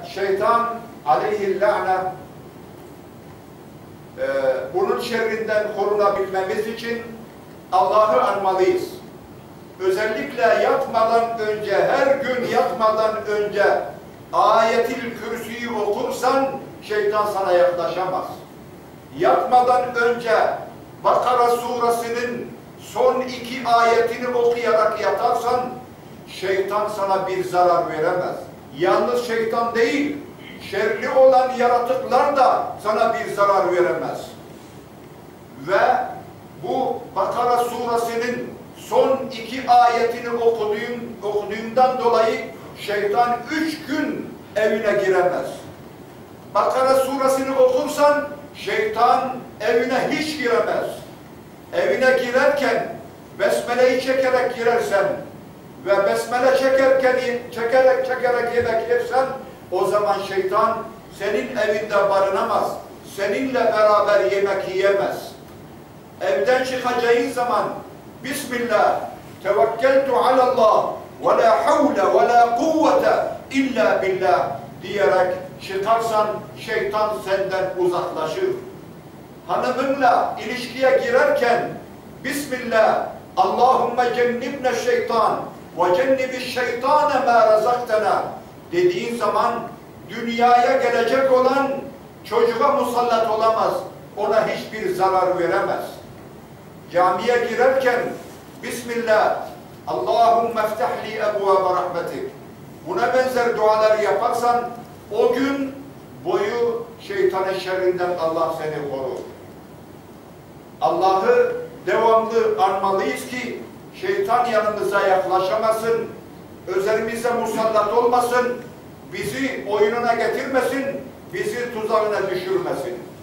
şeytan aleyhillâne bunun şerrinden korunabilmemiz için Allah'ı anmalıyız. Özellikle yatmadan önce, her gün yatmadan önce Ayetil Kürsü'yü okursan şeytan sana yaklaşamaz. Yatmadan önce Bakara suresinin son 2 ayetini okuyarak yatarsan şeytan sana bir zarar veremez. Yalnız şeytan değil, şerli olan yaratıklar da sana bir zarar veremez. Ve bu Bakara suresinin son 2 ayetini okuduğundan dolayı şeytan 3 gün evine giremez. Bakara suresini okursan şeytan evine hiç giremez. Evine girerken besmeleyi çekerek girersen ve besmele çekerek yemek yersen o zaman şeytan senin evinde barınamaz. Seninle beraber yemek yiyemez. Evden çıkacağın zaman Bismillah, tevekkeltu alallah ve la havle ve la kuvvete illa billah diyerek çıkarsan şeytan senden uzaklaşır. Hanımınla ilişkiye girerken Bismillah, Allahümme cennibne şeytan ve cennibiş şeytane ma razaktena dediğin zaman dünyaya gelecek olan çocuğa musallat olamaz. Ona hiçbir zarar veremez. Camiye girerken Bismillah, Allahümme ftahli ebvâbe rahmetik. Buna benzer duaları yaparsan o gün boyu şeytanın şerrinden Allah seni korur. Allah'ı devamlı anmalıyız ki şeytan yanımıza yaklaşamasın, üzerimize musallat olmasın, bizi oyununa getirmesin, bizi tuzağına düşürmesin.